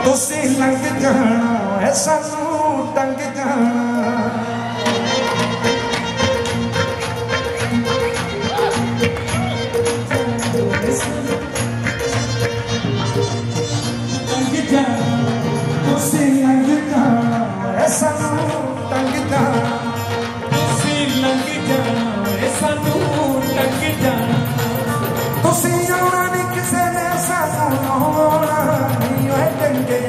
तुसी लंघ जाना है सानू टंग जाना तुसी लंघ जाना है सानू टंग जाना तुसी लंघ जाना है सानू टंग जाना तुसी आना नहीं किसे ने सानू होना नहीं है टंगे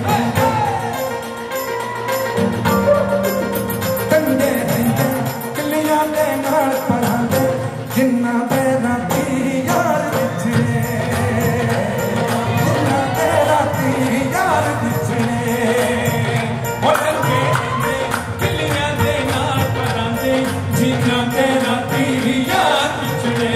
टंगे टंगे कलियां दे नाल परांदे जिन्ना दे राती यार बिछड़े जिन्ना दे राती यार बिछड़े ओ टंगे कलियां दे नाल परांदे जिन्ना दे राती यार बिछड़े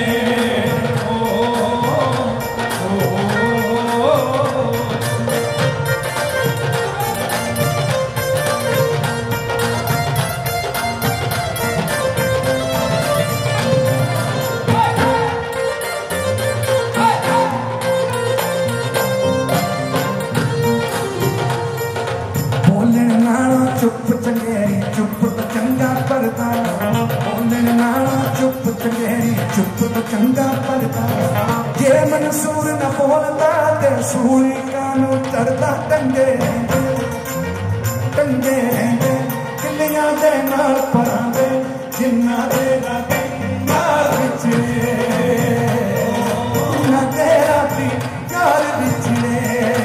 चुप चंगेरी चुप तो चंगा पड़ता बोलने नाला चुप चंगेरी चुप तो चंगा पड़ता जे मंसूर न बोलता ते सूली कानू चढ़ता टंगे टंगे किलियां दे नाल परांदे जिन्ना दे राती यार बिछड़े जिन्ना दे राती यार बिछड़े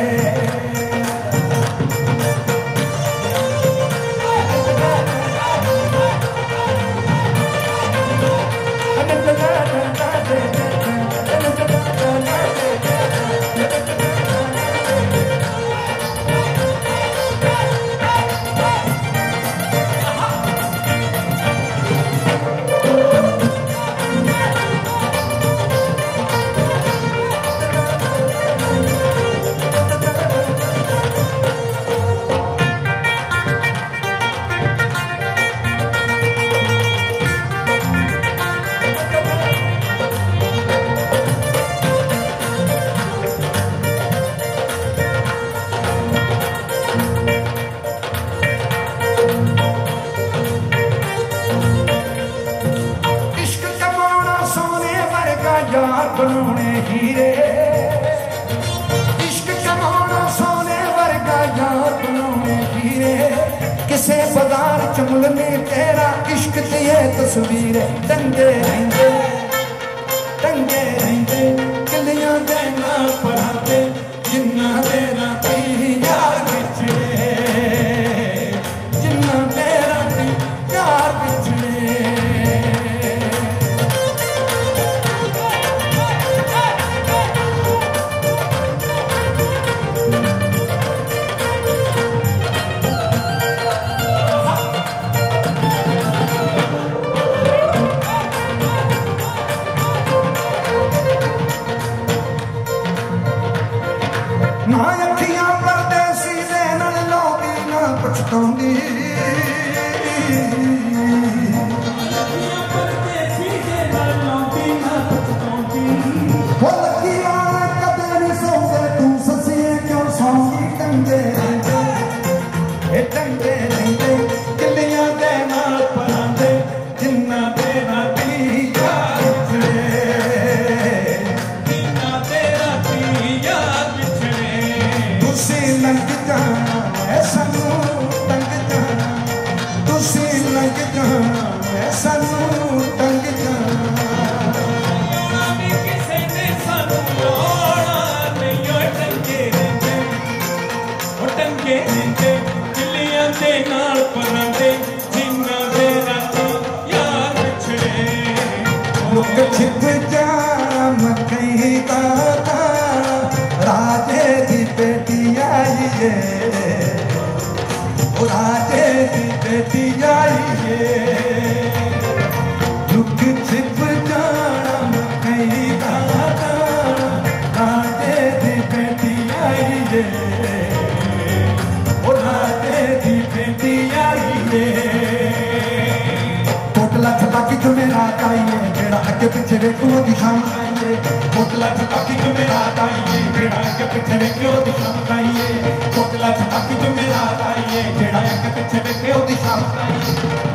यार बनोने हीरे इश्क कमाना सोने वर्गा यार बनोने हीरे किसे बाजार चमलने तेरा इश्क ते ये तस्वीर टंगे रहंदे किलियां दे नाल परांदे जिन्ना दे राती यार बिछड़े जिन्ना दे राती यार बिछड़े ना अखियां परदेसी दे नाल लौंदी ना पछताउंदी अखियां परदेसी दे नाल लौंदी ना पछताउंदी हो लखियां कदे नहीं सौंदे तू ससिए क्यों सौंदी टंगे रहंदे किलियां दे नाल परांदे जिन्ना दे राती यार बिछड़े जिन्ना दे राती यार तुसी लंघ जाना है सानू टंग जाना तुसी लंघ जाना है सानू टंग जाना किसे ने सानू लोड़ा नहीं ओ टंगे रहंदे किलियां दे नाल परांदे जिन्ना दे राती यार बिछड़े लुक छिप जाना मकई दा राजे दी बेटी आई है राजे दी बेटी आई है लुक छिप जाना मकई दा राजे दी बेटी आई है राजे दी बेटी आई है कोटला छपाकी जो मेरा आई है जेड़ा अगे पिछे वेखो दी शाम आई है कोटला छपाकी जो मेरा आई है जेड़ा अगे पिछे वेखो दी शाम आई है कोटला है कि पिछे वेखे ओदी शाम